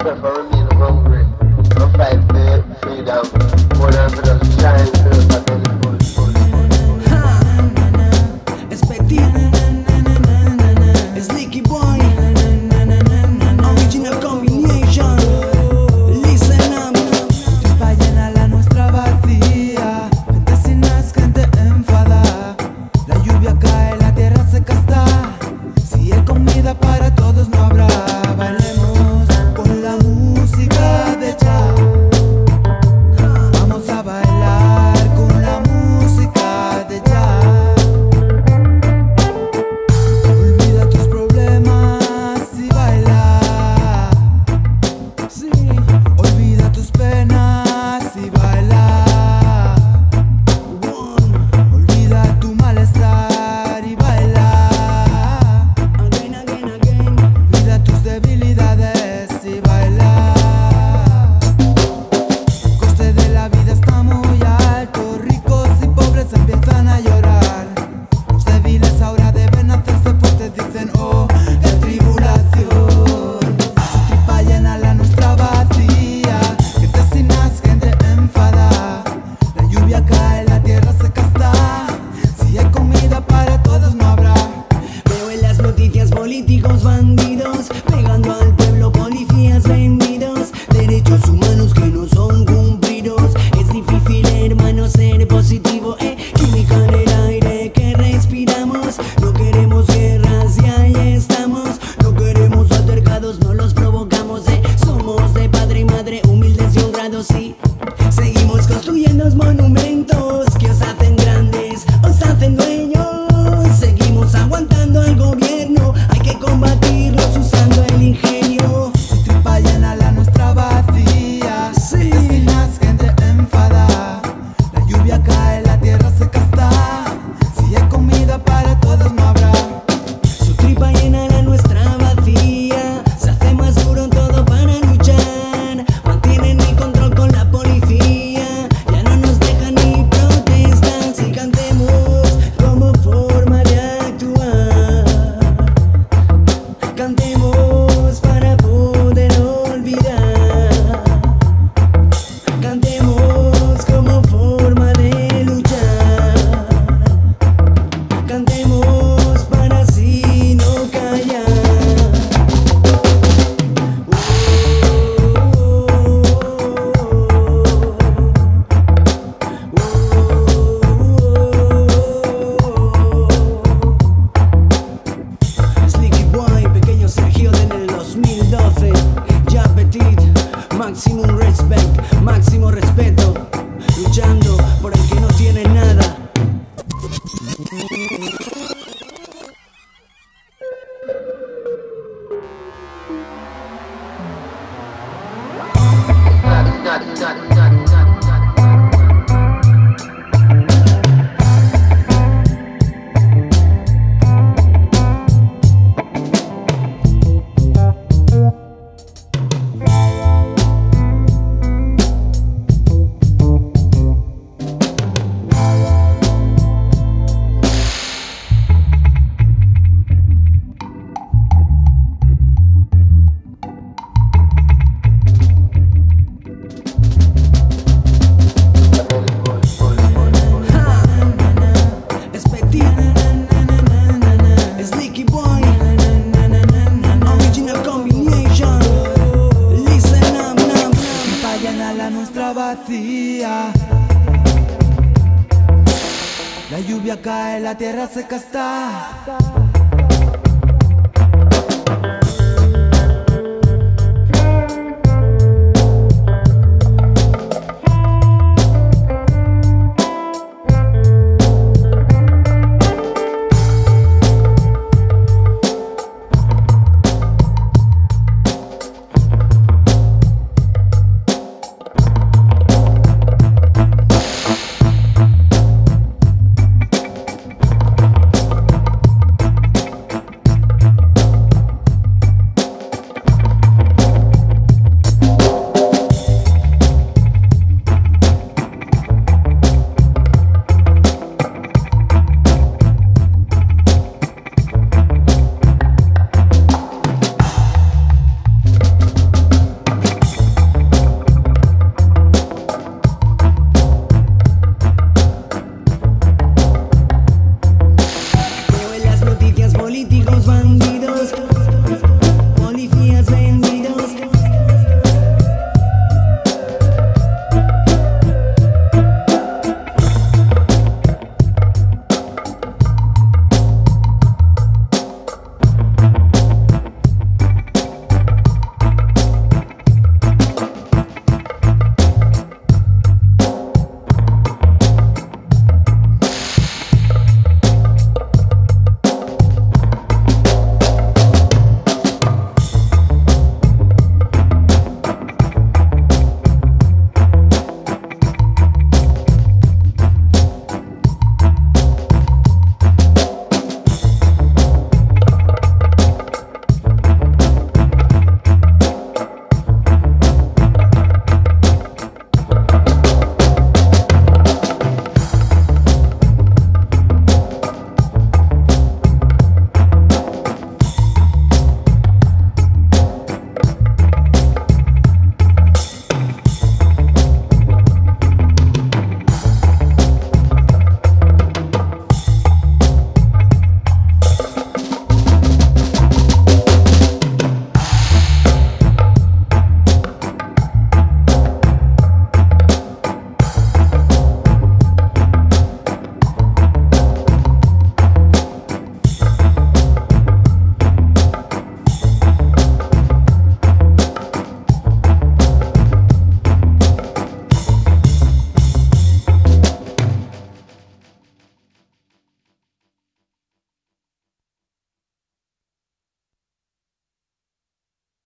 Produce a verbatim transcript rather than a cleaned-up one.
Never remain hungry. I'm fight for freedom. More than for just trying to live at any point. Es Petit, es Licky Boy, original combination. Listen up. Tripa llena la nuestra vacía, gente sin más, gente enfada. La lluvia cae, la tierra seca está. Si hay comida para todos no habrá. Bailemos con la música de ya. Vamos a bailar con la música de ya. Olvida tus problemas y baila. Sí. Olvida tus penas y baila. Olvida tu malestar y baila. Again, again, again. Olvida tus debilidades y baila. El coste de la vida está muy alto. Ricos y pobres empiezan a llorar. Los débiles ahora deben hacerse fuertes, dicen, oh, qué tribulación. Su tripa llena la nuestra vacía, gente sin más, gente enfada. La lluvia cae, la tierra seca está. Si hay comida para todos no habrá. Veo en las noticias políticos bandidos pegando al pueblo, policías vendidos, derechos humanos que no son cumplidos. Es difícil, hermano, ser positivo, eh. Química en el aire que respiramos. No queremos guerras y ahí estamos. No queremos altercados, no los provocamos, eh. Somos de padre y madre, humildes y honrados, sí. Seguimos construyendo monumentos que os hacen grandes, os hacen dueños. Seguimos aguantando al gobierno, hay que combatirlos usando el ingenio. Su tripa llena la nuestra vacía, Sí. gente sin más, gente enfada. La lluvia cae, la tierra seca está. Si hay comida para todos no habrá. Su tripa llena la nuestra vacía, se hace más duro todo para luchar. Mantienen el control con la policía, ya no nos dejan ni protestar. Si cantemos como forma de actuar, cantemos para poder olvidar, cantemos como forma de luchar, cantemos para así no callar. Es Licky Boy, pequeño Sergio en el dos mil doce. Ya Petit, máximo respect, máximo respeto, luchando por el que no tiene nada. Not, not, not, not, not, not. Es Petit, es Licky Boy, original combination. Listen up, now. Tripa llena la nuestra vacía. La lluvia cae, la tierra seca está.